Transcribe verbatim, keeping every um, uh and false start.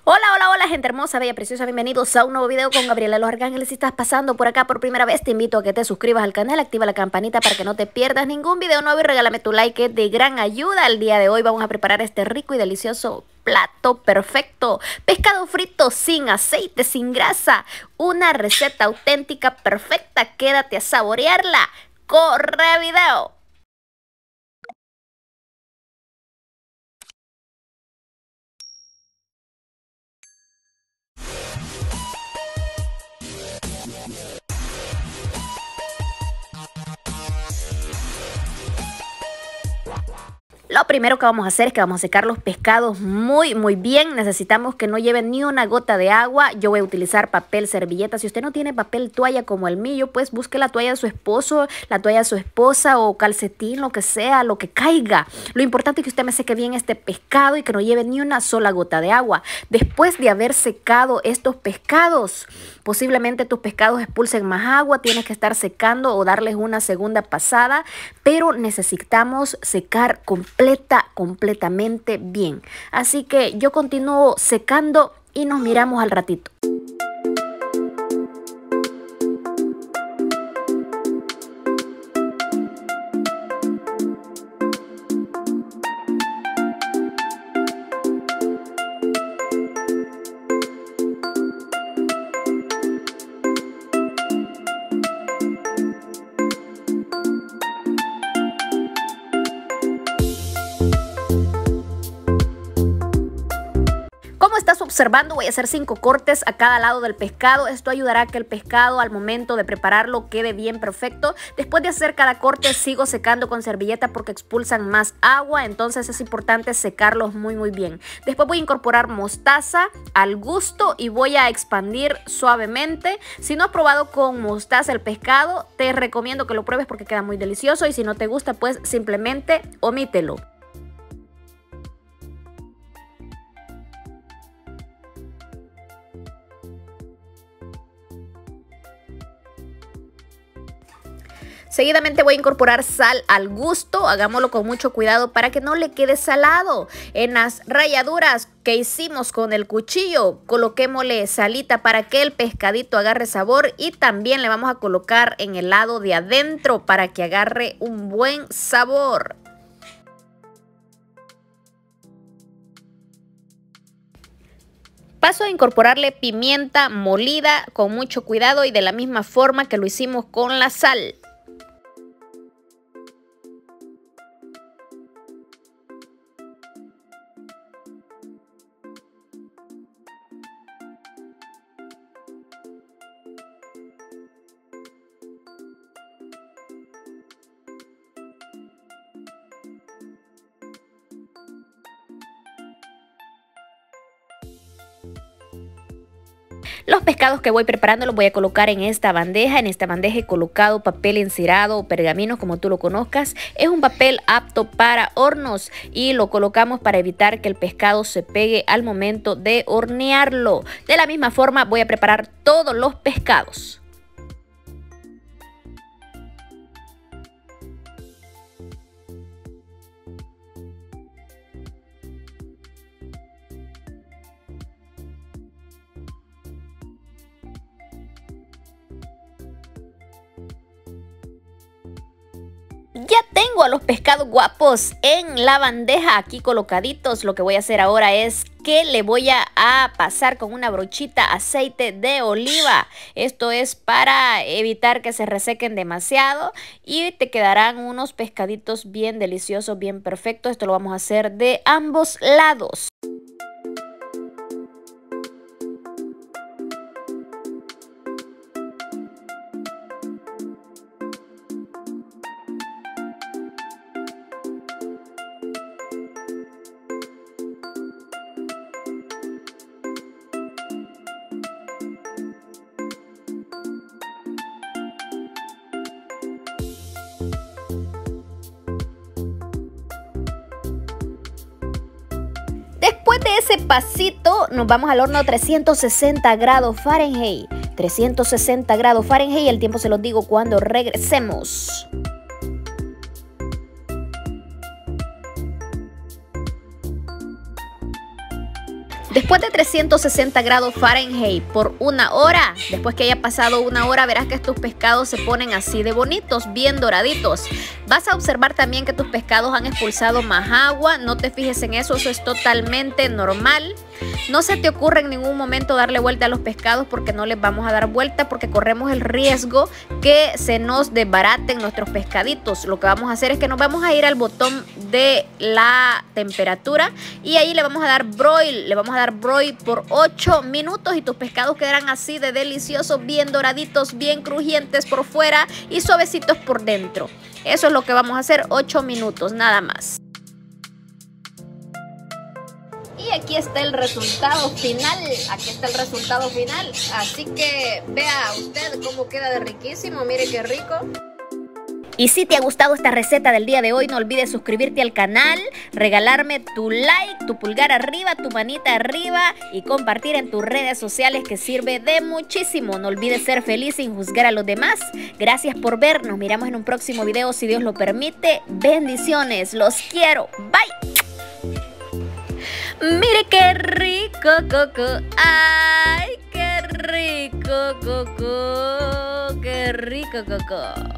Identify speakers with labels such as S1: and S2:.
S1: Hola, hola, hola, gente hermosa, bella, preciosa, bienvenidos a un nuevo video con Gabriela Los Arcángeles. Si estás pasando por acá por primera vez, te invito a que te suscribas al canal, activa la campanita para que no te pierdas ningún video nuevo y regálame tu like, que es de gran ayuda. El día de hoy vamos a preparar este rico y delicioso plato perfecto. Pescado frito sin aceite, sin grasa. Una receta auténtica, perfecta. Quédate a saborearla. ¡Corre video! Lo primero que vamos a hacer es que vamos a secar los pescados muy muy bien. Necesitamos que no lleven ni una gota de agua. Yo voy a utilizar papel servilleta. Si usted no tiene papel toalla como el mío, pues busque la toalla de su esposo, la toalla de su esposa o calcetín, lo que sea, lo que caiga. Lo importante es que usted me seque bien este pescado y que no lleve ni una sola gota de agua. Después de haber secado estos pescados, posiblemente tus pescados expulsen más agua. Tienes que estar secando o darles una segunda pasada, pero necesitamos secar completamente Completa, completamente bien. Así que yo continúo secando y nos miramos al ratito. Como estás observando, voy a hacer cinco cortes a cada lado del pescado. Esto ayudará a que el pescado al momento de prepararlo quede bien perfecto. Después de hacer cada corte sigo secando con servilleta porque expulsan más agua, entonces es importante secarlos muy muy bien. Después voy a incorporar mostaza al gusto y voy a expandir suavemente. Si no has probado con mostaza el pescado, te recomiendo que lo pruebes porque queda muy delicioso, y si no te gusta, pues simplemente omítelo. Seguidamente voy a incorporar sal al gusto. Hagámoslo con mucho cuidado para que no le quede salado. En las ralladuras que hicimos con el cuchillo, coloquémosle salita para que el pescadito agarre sabor, y también le vamos a colocar en el lado de adentro para que agarre un buen sabor. Paso a incorporarle pimienta molida con mucho cuidado y de la misma forma que lo hicimos con la sal. Los pescados que voy preparando los voy a colocar en esta bandeja. En esta bandeja he colocado papel encerado o pergamino, como tú lo conozcas. Es un papel apto para hornos y lo colocamos para evitar que el pescado se pegue al momento de hornearlo. De la misma forma voy a preparar todos los pescados. Ya tengo a los pescados guapos en la bandeja aquí colocaditos. Lo que voy a hacer ahora es que le voy a, a pasar con una brochita aceite de oliva. Esto es para evitar que se resequen demasiado y te quedarán unos pescaditos bien deliciosos, bien perfectos. Esto lo vamos a hacer de ambos lados. Después de ese pasito nos vamos al horno a trescientos sesenta grados Fahrenheit. trescientos sesenta grados Fahrenheit, el tiempo se los digo cuando regresemos. Después de trescientos sesenta grados Fahrenheit por una hora, después que haya pasado una hora, verás que estos pescados se ponen así de bonitos, bien doraditos. Vas a observar también que tus pescados han expulsado más agua. No te fijes en eso, eso es totalmente normal. No se te ocurre en ningún momento darle vuelta a los pescados porque no les vamos a dar vuelta, porque corremos el riesgo que se nos desbaraten nuestros pescaditos. Lo que vamos a hacer es que nos vamos a ir al botón de la temperatura y ahí le vamos a dar broil, le vamos a dar broil por ocho minutos y tus pescados quedarán así de deliciosos, bien doraditos, bien crujientes por fuera y suavecitos por dentro. Eso es lo que vamos a hacer, ocho minutos nada más. Y aquí está el resultado final, aquí está el resultado final, así que vea usted cómo queda de riquísimo, mire qué rico. Y si te ha gustado esta receta del día de hoy, no olvides suscribirte al canal, regalarme tu like, tu pulgar arriba, tu manita arriba y compartir en tus redes sociales, que sirve de muchísimo. No olvides ser feliz sin juzgar a los demás. Gracias por ver, nos miramos en un próximo video si Dios lo permite. Bendiciones, los quiero, bye. Mire qué rico, coco, ay, qué rico, coco, qué rico, coco.